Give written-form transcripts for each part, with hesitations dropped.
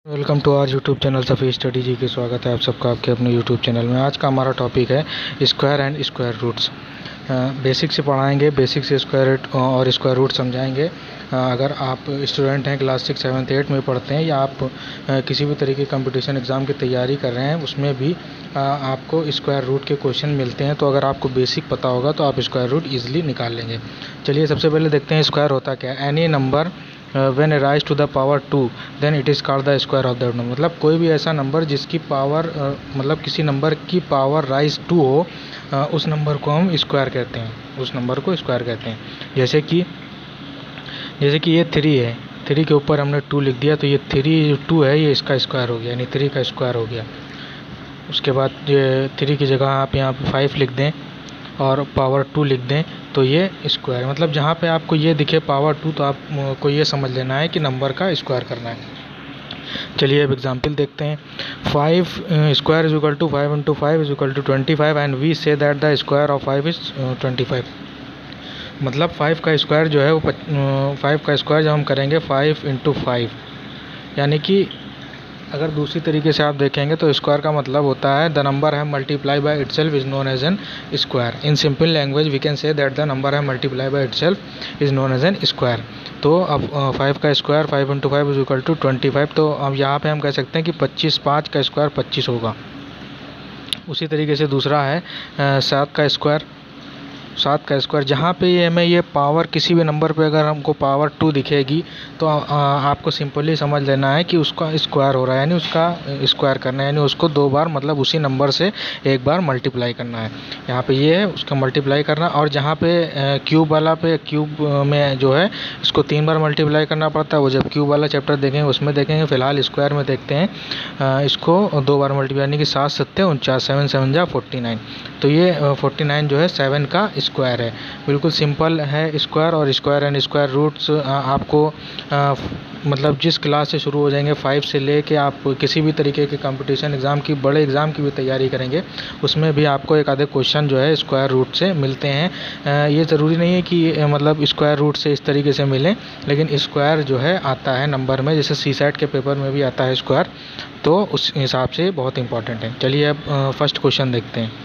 Welcome to our YouTube channel Safi study जी की स्वागत है आप सबका आपके अपने यूट्यूब चैनल में। आज का हमारा टॉपिक है square and square roots. Basic से पढ़ाएंगे, बेसिक से स्क्वायर रूट और स्क्वायर रूट समझाएंगे। अगर आप स्टूडेंट हैं, क्लास 6, 7, 8 में पढ़ते हैं या आप किसी भी तरीके के कंपटीशन एग्ज़ाम की तैयारी कर रहे हैं, उसमें भी आपको स्क्वायर रूट के क्वेश्चन मिलते हैं। तो अगर आपको बेसिक पता होगा तो आप स्क्वायर रूट ईजिली निकाल लेंगे। चलिए सबसे पहले देखते हैं स्क्वायर होता क्या है। Any number when raise to the power 2 then it is called the square of that number. मतलब कोई भी ऐसा नंबर जिसकी पावर मतलब किसी नंबर की पावर राइज 2 हो, उस नंबर को हम स्क्वायर कहते हैं, उस नंबर को स्क्वायर कहते हैं। जैसे कि ये 3 है, 3 के ऊपर हमने 2 लिख दिया तो ये 3 2 है, ये इसका स्क्वायर हो गया, यानी 3 का स्क्वायर हो गया। उसके बाद ये 3 की जगह आप यहाँ पे 5 लिख दें और पावर 2 लिख दें तो ये स्क्वायर। मतलब जहाँ पे आपको ये दिखे पावर 2 तो आपको ये समझ लेना है कि नंबर का स्क्वायर करना है। चलिए अब एग्जांपल देखते हैं। 5 square is equal to 5 into 5 is equal to 25 and we say that the square of 5 is 25। मतलब 5 का स्क्वायर जो है वो 5 का स्क्वायर जब हम करेंगे 5 इंटू 5, यानी कि अगर दूसरी तरीके से आप देखेंगे तो स्क्वायर का मतलब होता है द नंबर है multiply by itself is known as an square. In simple language we can say that the number है multiply by itself is known as an square. तो अब 5 का square 5 into 5 is equal to 25। तो अब यहाँ पे हम कह सकते हैं कि 5 का स्क्वायर 25 होगा। उसी तरीके से दूसरा है 7 का स्क्वायर। जहाँ पे ये हमें ये पावर किसी भी नंबर पे अगर हमको पावर 2 दिखेगी तो आपको सिंपली समझ लेना है कि उसका स्क्वायर हो रहा है, यानी उसका स्क्वायर करना है, यानी उसको 2 बार मतलब उसी नंबर से 1 बार मल्टीप्लाई करना है। यहाँ पे ये है उसका मल्टीप्लाई करना। और जहाँ पे क्यूब वाला पे क्यूब में जो है इसको 3 बार मल्टीप्लाई करना पड़ता है, वो जब क्यूब वाला चैप्टर देखेंगे उसमें देखेंगे। फ़िलहाल स्क्वायर में देखते हैं इसको 2 बार मल्टीप्लाई, यानी कि 7 7 49, 7 7 जा 49। तो ये 49 जो है 7 का स्क्वायर है। बिल्कुल सिंपल है स्क्वायर। और स्क्वायर एंड स्क्वायर रूट्स आपको मतलब जिस क्लास से शुरू हो जाएंगे 5 से लेके आप किसी भी तरीके के कंपटीशन एग्ज़ाम की, बड़े एग्ज़ाम की भी तैयारी करेंगे, उसमें भी आपको एक आधे क्वेश्चन जो है स्क्वायर रूट से मिलते हैं। ये ज़रूरी नहीं है कि मतलब स्क्वायर रूट से इस तरीके से मिलें, लेकिन स्क्वायर जो है आता है नंबर में, जैसे CSAT के पेपर में भी आता है स्क्वायर, तो उस हिसाब से बहुत इंपॉर्टेंट है। चलिए अब फर्स्ट क्वेश्चन देखते हैं।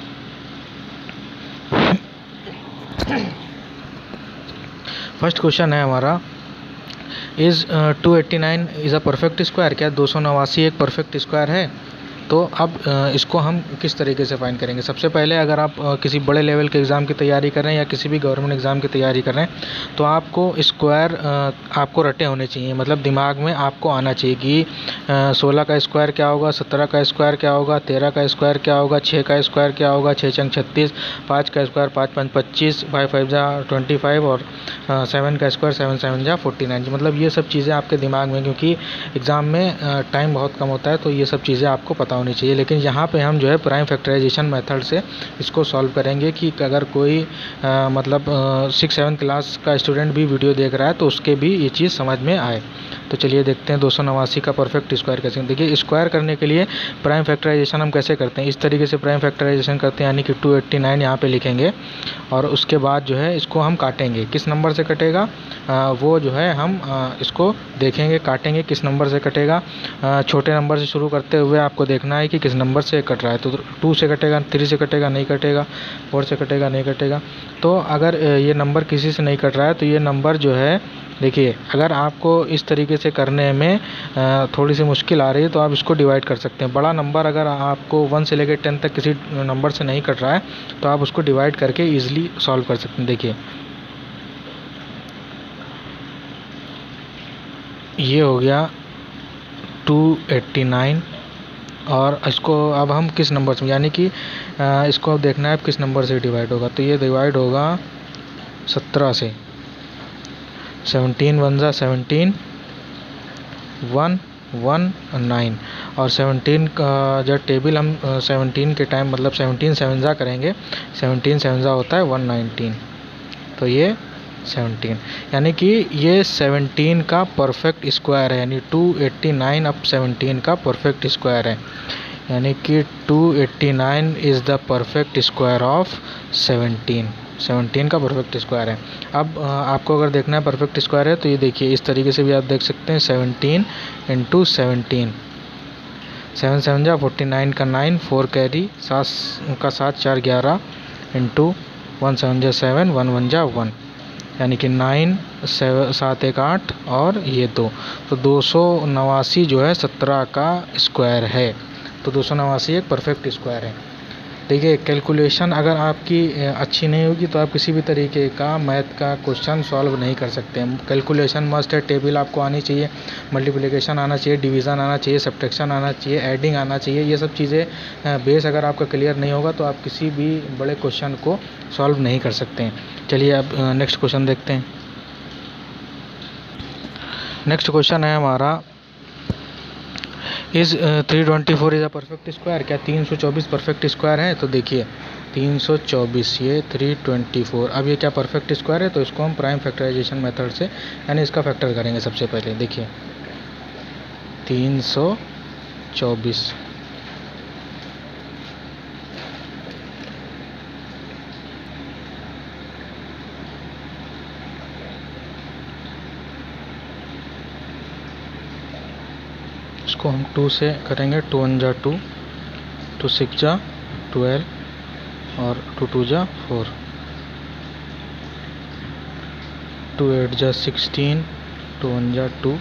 फर्स्ट क्वेश्चन है हमारा, is 289 is a perfect square. क्या 289 एक परफेक्ट स्क्वायर है? तो अब इसको हम किस तरीके से फाइंड करेंगे। सबसे पहले अगर आप किसी बड़े लेवल के एग्ज़ाम की तैयारी कर रहे हैं या किसी भी गवर्नमेंट एग्ज़ाम की तैयारी कर रहे हैं तो आपको स्क्वायर आपको रटे होने चाहिए, मतलब दिमाग में आपको आना चाहिए कि 16 का स्क्वायर क्या होगा, 17 का स्क्वायर क्या होगा, 13 का स्क्वायर क्या होगा, 6 का स्क्वायर क्या होगा, 6 चंग 36, 5 का स्क्वायर 5 5 25, 5 5 जा 25 और 7 का स्क्वायर 7 7 जा 49। मतलब ये सब चीज़ें आपके दिमाग में, क्योंकि एग्ज़ाम में टाइम बहुत कम होता है तो ये सब चीज़ें आपको पता होनी चाहिए। लेकिन यहाँ पे हम जो है प्राइम फैक्टराइजेशन मेथड से इसको सॉल्व करेंगे कि अगर कोई मतलब 6 7 क्लास का स्टूडेंट भी वीडियो देख रहा है तो उसके भी ये चीज़ समझ में आए। तो चलिए देखते हैं 289 का परफेक्ट स्क्वायर कैसे। देखिए स्क्वायर करने के लिए प्राइम फैक्टराइजेशन हम कैसे करते हैं, इस तरीके से प्राइम फैक्टराइजेशन करते हैं, यानी कि 289 यहाँ पे लिखेंगे और उसके बाद जो है इसको हम काटेंगे। किस नंबर से कटेगा वो जो है हम इसको देखेंगे, काटेंगे किस नंबर से कटेगा। छोटे नंबर से शुरू करते हुए आपको देखना है कि किस नंबर से कट रहा है। तो 2 से कटेगा, 3 से कटेगा, नहीं कटेगा, 4 से कटेगा, नहीं कटेगा। तो अगर ये नंबर किसी से नहीं कट रहा है तो ये नंबर जो है, देखिए अगर आपको इस तरीके से करने में थोड़ी सी मुश्किल आ रही है तो आप इसको डिवाइड कर सकते हैं। बड़ा नंबर अगर आपको 1 से लेकर 10 तक किसी नंबर से नहीं कट रहा है तो आप उसको डिवाइड करके ईजिली सॉल्व कर सकते हैं। देखिए ये हो गया 289 और इसको अब हम किस नंबर से, यानी कि इसको अब देखना है अब किस नंबर से डिवाइड होगा। तो ये डिवाइड होगा 17 से। 17 1 जा 17, 1 1 9 और 17 का जब टेबल हम 17 के टाइम मतलब 17 7 जा करेंगे, 17 7 जा होता है 119। तो ये 17, यानी कि ये 17 का परफेक्ट स्क्वायर है, यानी 289 अब 17 का परफेक्ट स्क्वायर है, यानी कि 289 is the perfect square of 17 का परफेक्ट स्क्वायर है। अब आपको अगर देखना है परफेक्ट स्क्वायर है तो ये देखिए इस तरीके से भी आप देख सकते हैं 17 इंटू 17 7 7 जा 49 का 9, 4 कैरी, 7 का 7, 4 11 इंटू 1 7 जा 7, 1 1 जा 1, यानी कि 9 7 1 8 और ये 2, तो 289 जो है 17 का स्क्वायर है। तो 289 एक परफेक्ट स्क्वायर है। देखिए, कैलकुलेशन अगर आपकी अच्छी नहीं होगी तो आप किसी भी तरीके का मैथ का क्वेश्चन सॉल्व नहीं कर सकते हैं। कैलकुलेशन मस्ट है, टेबल आपको आनी चाहिए, मल्टीप्लिकेशन आना चाहिए, डिवीज़न आना चाहिए, सब्ट्रैक्शन आना चाहिए, ऐडिंग आना चाहिए। ये सब चीज़ें बेस अगर आपका क्लियर नहीं होगा तो आप किसी भी बड़े क्वेश्चन को सॉल्व नहीं कर सकते हैं। चलिए अब नेक्स्ट क्वेश्चन देखते हैं। नेक्स्ट क्वेश्चन है हमारा, is 324 is a perfect square. क्या 324 परफेक्ट स्क्वायर है? तो देखिए 324 ये 324, अब ये क्या परफेक्ट स्क्वायर है? तो इसको हम प्राइम फैक्टराइजेशन मेथड से यानी इसका फैक्टर करेंगे। सबसे पहले देखिए 324 इसको हम 2 से करेंगे। 2 1 जा 2, 2 6 जा 12 और 2 2 जा 4, 2 8 जा 16, 2 1 जा 2,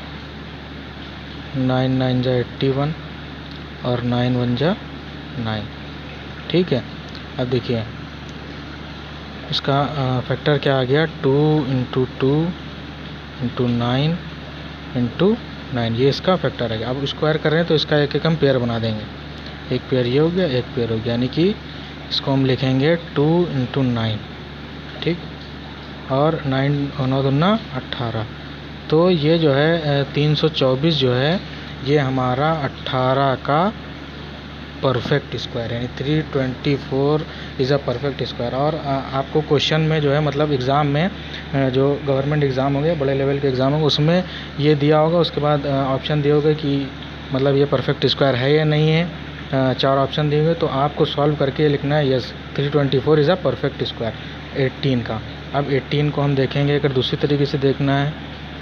9 9 जा 81 और 9 1 जा 9। ठीक है, अब देखिए इसका फैक्टर क्या आ गया, 2 इंटू 2 इंटू 9 इंटू 9, ये इसका फैक्टर है। अब स्क्वायर कर रहे हैं तो इसका एक एक हम पेयर बना देंगे। एक पेयर ये हो गया, एक पेयर हो गया, यानी कि इसको हम लिखेंगे 2 इंटू 9, ठीक, और 9 9 दूना 18। तो ये जो है 324 जो है ये हमारा 18 का परफेक्ट स्क्वायर है, यानी 324 इज़ अ परफेक्ट स्क्वायर। और आपको क्वेश्चन में जो है मतलब एग्ज़ाम में जो गवर्नमेंट एग्ज़ाम होंगे, बड़े लेवल के एग्ज़ाम होंगे, उसमें ये दिया होगा, उसके बाद ऑप्शन दिए होंगे कि मतलब ये परफेक्ट स्क्वायर है या नहीं है। 4 ऑप्शन दिए हुए, तो आपको सॉल्व करके लिखना है yes 324 is a perfect square 18 का। अब 18 को हम देखेंगे अगर दूसरी तरीके से देखना है,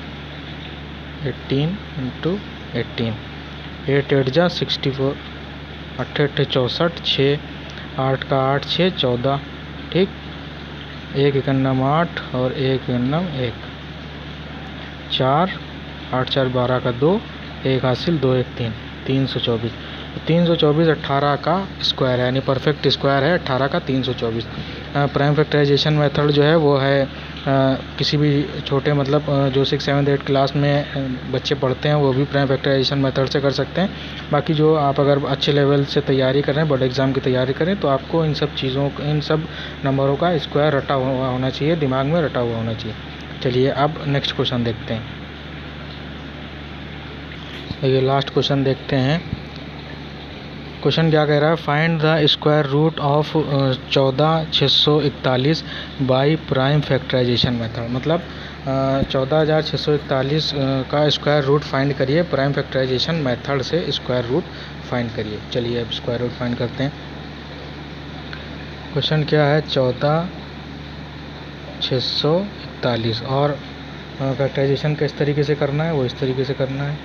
18 इंटू 18, 8 8 जा 64, 8 8 64, 6 8 का 8 6 14, ठीक, 1 1 9 8 और 1 9 1, 4 8 4 12 का 2, 1 हासिल 2 1 3, 324। 324 18 का स्क्वायर है, यानी परफेक्ट स्क्वायर है 18 का 324। प्राइम फैक्टराइजेशन मेथड जो है वो है किसी भी छोटे मतलब जो 6 7 8 क्लास में बच्चे पढ़ते हैं वो भी प्राइम फैक्टराइजेशन मेथड से कर सकते हैं। बाकी जो आप अगर अच्छे लेवल से तैयारी कर रहे हैं, बोर्ड एग्ज़ाम की तैयारी करें, तो आपको इन सब चीज़ों इन सब नंबरों का स्क्वायर रटा हुआ होना चाहिए, दिमाग में रटा हुआ होना चाहिए। चलिए अब नेक्स्ट क्वेश्चन देखते हैं। ये लास्ट क्वेश्चन देखते हैं। क्वेश्चन क्या कह रहा है, find the square root of 14,641 by prime factorization method. मतलब 14,641 का स्क्वायर रूट फाइंड करिए, प्राइम फैक्टराइजेशन मेथड से स्क्वायर रूट फाइंड करिए। चलिए अब स्क्वायर रूट फाइंड करते हैं। क्वेश्चन क्या है, 14,641 और फैक्टराइजेशन किस तरीके से करना है, वो इस तरीके से करना है।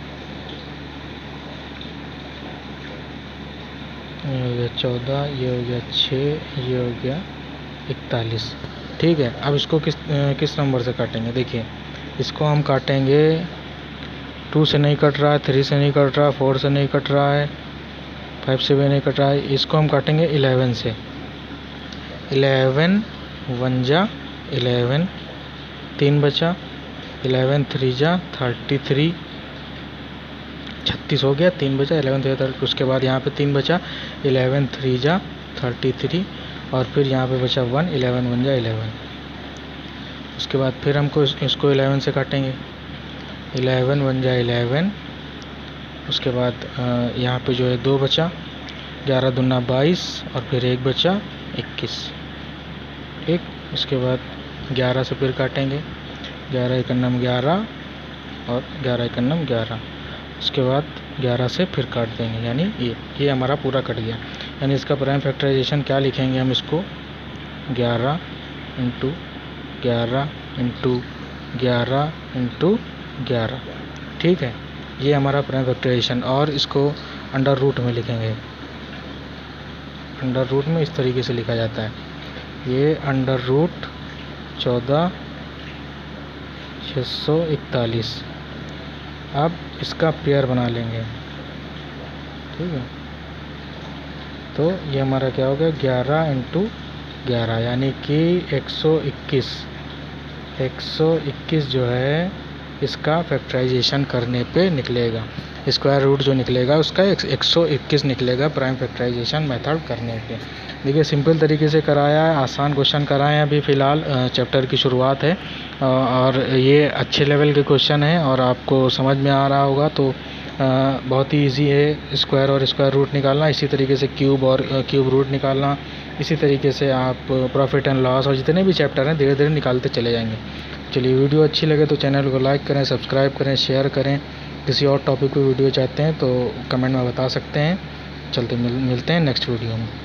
ये हो गया 14, ये हो गया 6, ये हो गया 41, ठीक है। अब इसको किस नंबर से काटेंगे, देखिए इसको हम काटेंगे 2 से नहीं कट रहा है, 3 से नहीं कट रहा है, 4 से नहीं कट रहा है, 5 से भी नहीं कट रहा है। इसको हम काटेंगे 11 से। 11 1 जा 11, 3 बचा, 11 3 जा 33, 36 हो गया, 3 बचा, 11 3 30, उसके बाद यहाँ पे 3 बचा, 11 3 जा 33 और फिर यहाँ पे बचा 1, 11 1 जा 11। उसके बाद फिर हमको इसको 11 से काटेंगे, 11 1 जा 11, उसके बाद यहाँ पे जो है 2 बचा, 11 दूना 22 और फिर 1 बचा 21, ठीक। उसके बाद 11 से फिर काटेंगे, 11 1 9 11 और 11 1 9 11। उसके बाद 11 से फिर काट देंगे, यानी ये हमारा पूरा कट गया। यानी इसका प्राइम फैक्टराइजेशन क्या लिखेंगे हम, इसको 11 इंटू 11 इंटू 11 इंटू 11, ठीक है। ये हमारा प्राइम फैक्टराइजेशन। और इसको अंडर रूट में लिखेंगे। अंडर रूट में इस तरीके से लिखा जाता है, ये अंडर रूट 14,641। अब इसका पेयर बना लेंगे, ठीक है। तो ये हमारा क्या हो गया, 11 × 11 यानी कि 121 जो है इसका फैक्टराइजेशन करने पे निकलेगा। स्क्वायर रूट जो निकलेगा उसका 121 निकलेगा प्राइम फैक्टराइजेशन मेथड करने पे। देखिए सिंपल तरीके से कराया है, आसान क्वेश्चन कराए हैं। अभी फ़िलहाल चैप्टर की शुरुआत है और ये अच्छे लेवल के क्वेश्चन हैं और आपको समझ में आ रहा होगा। तो बहुत ही इजी है स्क्वायर और स्क्वायर रूट निकालना। इसी तरीके से क्यूब और क्यूब रूट निकालना। इसी तरीके से आप प्रॉफिट एंड लॉस और जितने भी चैप्टर हैं धीरे धीरे निकालते चले जाएंगे। चलिए, वीडियो अच्छी लगे तो चैनल को लाइक करें, सब्सक्राइब करें, शेयर करें। किसी और टॉपिक पे वीडियो चाहते हैं तो कमेंट में बता सकते हैं। चलते मिलते हैं नेक्स्ट वीडियो में।